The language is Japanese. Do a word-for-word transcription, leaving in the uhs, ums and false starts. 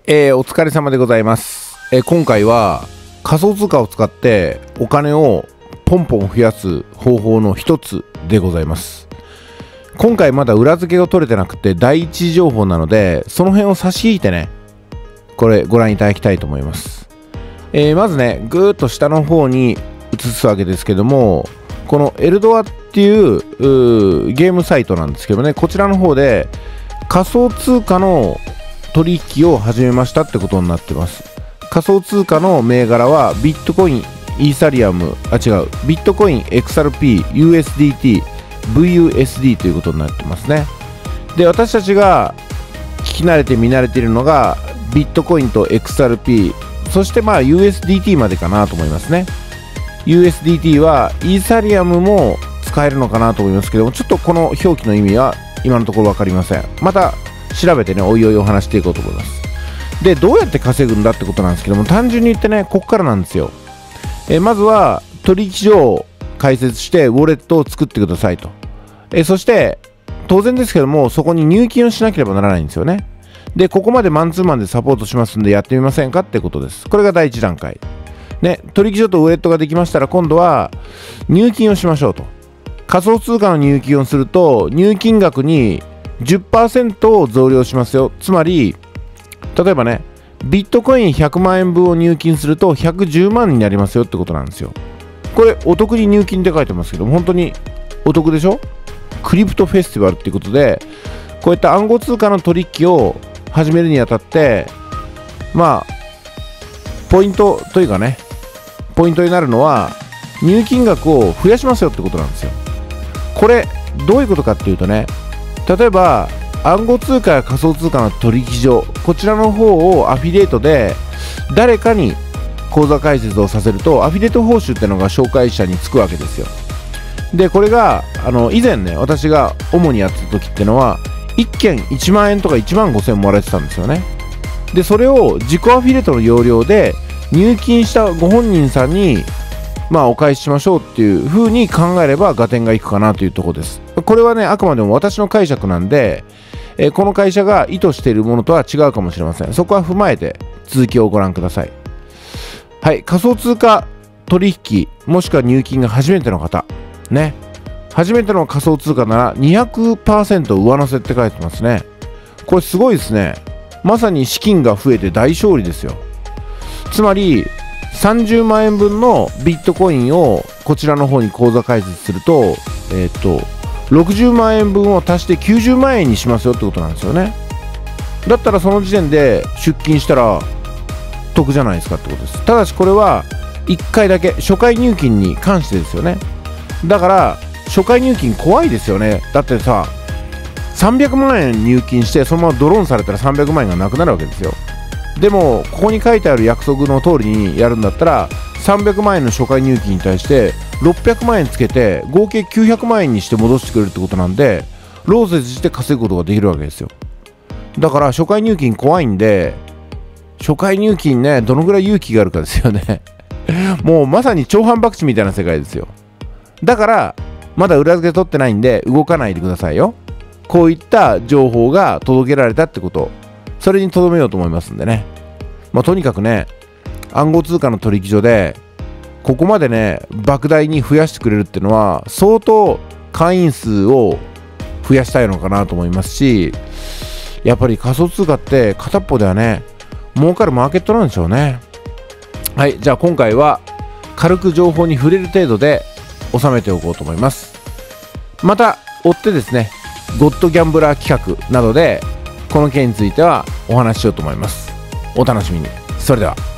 えー、お疲れ様でございます。えー、今回は仮想通貨を使ってお金をポンポン増やす方法の一つでございます。今回まだ裏付けが取れてなくて第一次情報なので、その辺を差し引いてね、これご覧いただきたいと思います。えー、まずね、ぐーっと下の方に移すわけですけども、このエルドアっていうゲームサイトなんですけどね、こちらの方で仮想通貨の取引を始めましたってことになってます。仮想通貨の銘柄はビットコイン、イーサリアム、あ違う、ビットコイン、エックスアールピー、ユーエスディーティー、ブイユーエスディー ということになってますね。で、私たちが聞き慣れて見慣れているのがビットコインと エックスアールピー、そしてまあ ユーエスディーティー までかなと思いますね。ユーエスディーティー はイーサリアムも使えるのかなと思いますけども、ちょっとこの表記の意味は今のところ分かりません。また調べてね、おいおいお話していこうと思います。で、どうやって稼ぐんだってことなんですけども、単純に言ってね、ここからなんですよ。えまずは取引所を開設してウォレットを作ってくださいと。えそして当然ですけども、そこに入金をしなければならないんですよね。で、ここまでマンツーマンでサポートしますんでやってみませんかってことです。これが第一段階。ね、取引所とウォレットができましたら、今度は入金をしましょうと。仮想通貨の入金をすると、入金額に じゅっパーセント を増量しますよ。つまり、例えばね、ビットコインひゃくまんえんぶんを入金するとひゃくじゅうまんになりますよってことなんですよ。これ、お得に入金って書いてますけど、本当にお得でしょ？クリプトフェスティバルっていうことで、こういった暗号通貨の取引を始めるにあたって、まあ、ポイントというかね、ポイントになるのは、入金額を増やしますよってことなんですよ。これ、どういうことかっていうとね、例えば、暗号通貨や仮想通貨の取引所、こちらの方をアフィリエイトで誰かに口座開設をさせると、アフィリエイト報酬っていうのが紹介者につくわけですよ。で、これが、あの、以前ね、私が主にやってた時ってのは、いっけんいちまんえんとかいちまんごせんもらえてたんですよね。で、それを自己アフィリエイトの要領で入金したご本人さんに、まあ、お返ししましょうっていう風に考えれば合点がいくかなというところです。これはね、あくまでも私の解釈なんで、えー、この会社が意図しているものとは違うかもしれません。そこは踏まえて続きをご覧ください。はい、仮想通貨取引もしくは入金が初めての方ね、初めての仮想通貨なら にひゃくパーセント 上乗せって書いてますね。これすごいですね。まさに資金が増えて大勝利ですよ。つまりさんじゅうまんえんぶんのビットコインをこちらの方に口座開設すると、えっとろくじゅうまんえんぶんを足してきゅうじゅうまんえんにしますよってことなんですよね。だったらその時点で出金したら得じゃないですかってことです。ただしこれはいっかいだけ、初回入金に関してですよね。だから初回入金怖いですよね。だってさ、さんびゃくまんえん入金してそのままドローンされたらさんびゃくまんえんがなくなるわけですよ。でもここに書いてある約束の通りにやるんだったら、さんびゃくまんえんの初回入金に対してろっぴゃくまんえんつけて合計きゅうひゃくまんえんにして戻してくれるってことなんで、ローセスして稼ぐことができるわけですよ。だから初回入金怖いんで、初回入金ね、どのぐらい勇気があるかですよね。もうまさに超反博打みたいな世界ですよ。だからまだ裏付け取ってないんで動かないでくださいよ。こういった情報が届けられたってこと、それにとどめようと思いますんでね。まあ、とにかくね、暗号通貨の取引所でここまでね、莫大に増やしてくれるっていうのは相当会員数を増やしたいのかなと思いますし、やっぱり仮想通貨って片っぽではね、儲かるマーケットなんでしょうね。はい、じゃあ今回は軽く情報に触れる程度で収めておこうと思います。また追ってですね、ゴッドギャンブラー企画などでこの件についてはお話ししようと思います。お楽しみに。それでは。